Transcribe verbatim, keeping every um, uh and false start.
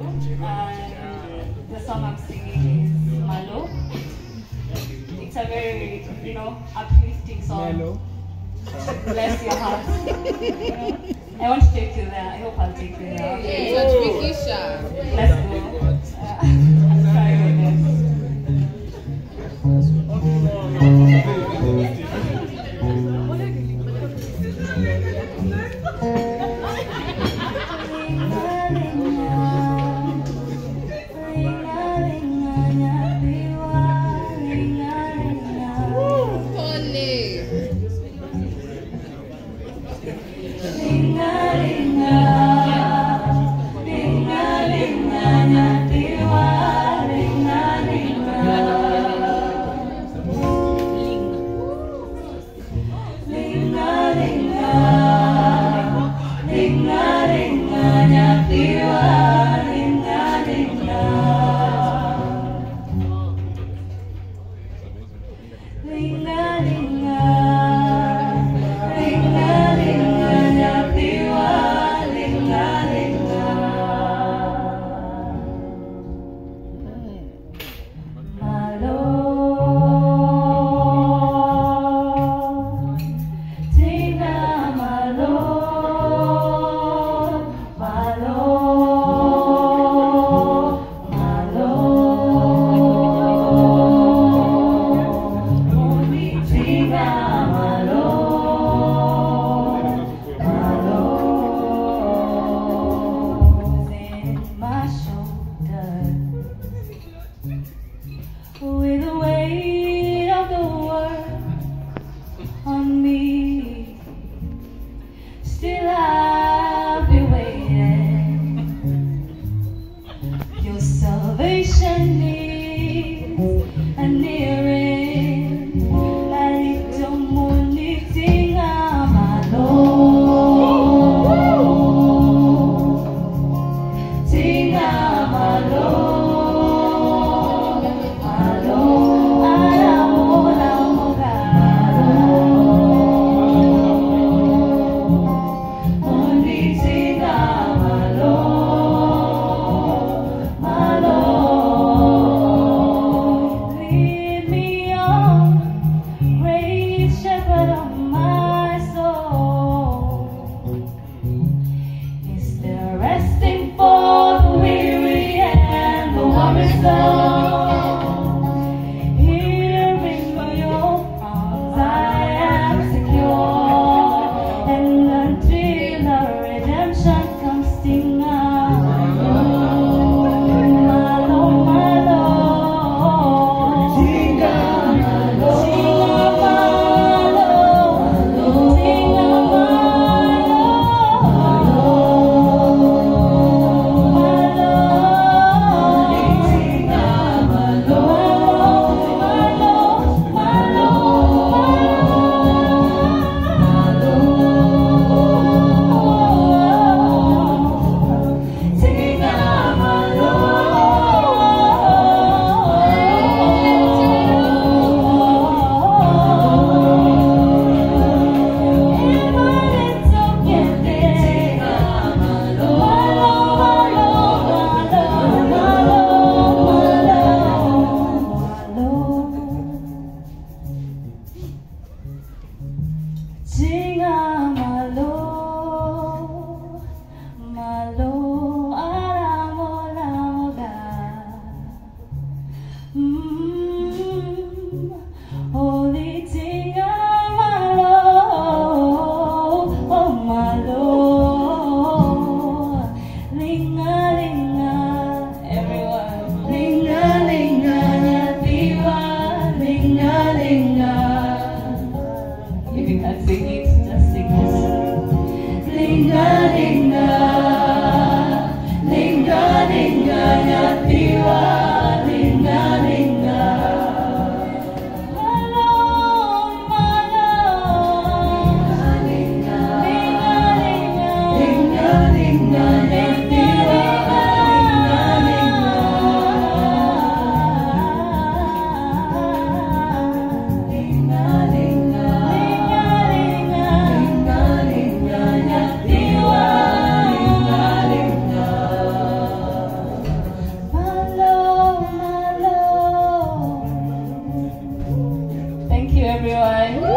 And the song I'm singing is Malo. It's a very, you know, uplifting song. Malo. Bless your heart. I want to take you there. I hope I'll take you there. Okay. Let's go. Uh, I'll try my best. With the weight of the world on me, still I'll be waiting. Your salvation is a nearing. I don't want anything I'm alone. Ting I'm alone. everyone.